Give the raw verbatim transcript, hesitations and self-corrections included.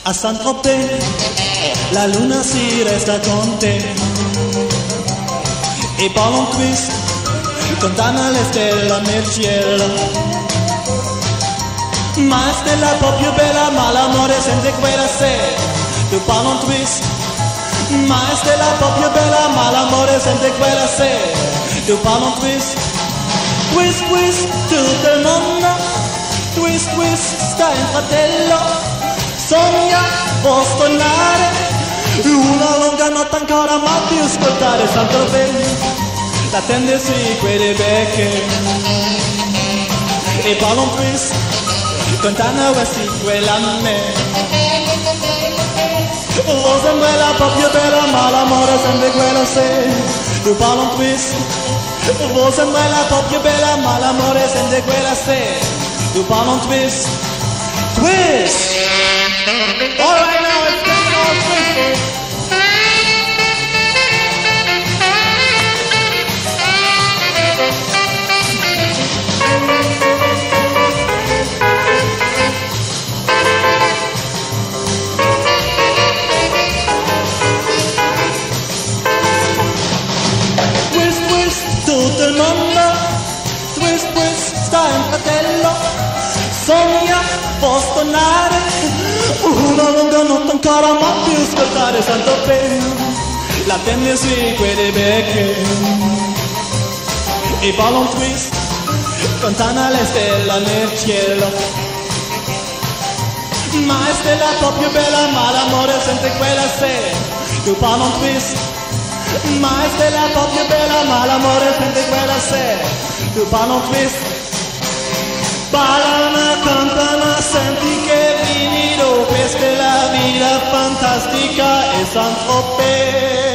A Saint-Tropez la luna si resta con te e ballon twist lontana le stelle nel cielo. Ma è stella un po' più bella, ma l'amore sente quella se tu ballon twist. Ma è stella un po' più bella, ma l'amore sente quella se tu ballon twist. Twist twist tutto il mondo, twist twist sta in fratello, sogna può tornare, una lunga notte ancora ma più ascoltare Saint-Tropez, l'attendersi quelle becche e ballon twist contana questi quella me. Oh, sembra la un po' più bella ma l'amore sembra quella se tu ballon twist. Oh, sembra la un po' più bella ma l'amore sembra quella se tu ballon twist. Twist! All right now, it's getting all twisted. Twist, twist, tutto il mondo. Twist, twist, sta in fratello. Sogna, può tornare, una lunga notte ancora ma più ascoltare Saint-Tropez, l'attendersi quelle becche e ballon twist contana le stelle nel cielo. Ma è stella un po' più bella ma l'amore sente quella se tu ballon twist. Ma è stella un po' più bella ma l'amore sente quella se tu ballon twist. Ballano, cantano, senti che finito, questa è la vita fantastica e Saint-Tropez.